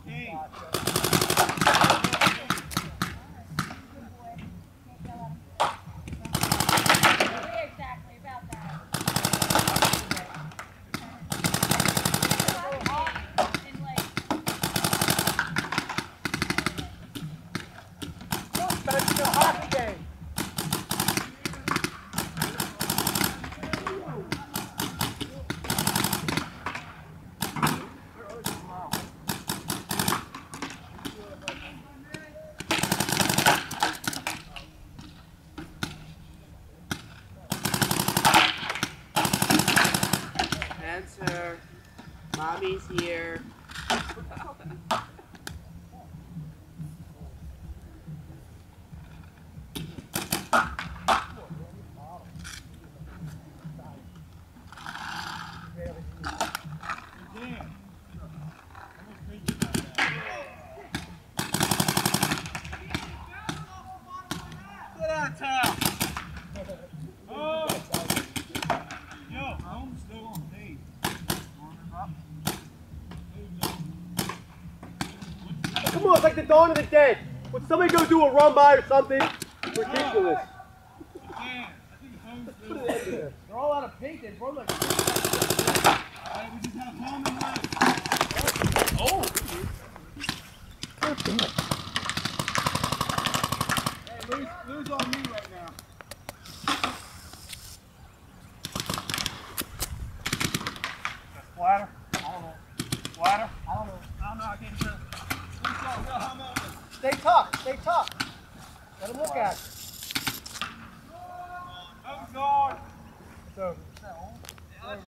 Answer. Mommy's here. Get out of town. Oh. Yo, I'm still on page. Come on, it's like the dawn of the dead. Would somebody go do a run by or something? Ridiculous. They're all out of paint. They broke like. Alright, we just have home and left. Oh! Hey, lose on me right now. Splatter? I don't know. Splatter? I don't know. I can't tell. Stay tough. Stay tough. Let him look at it. Oh, God. It's over.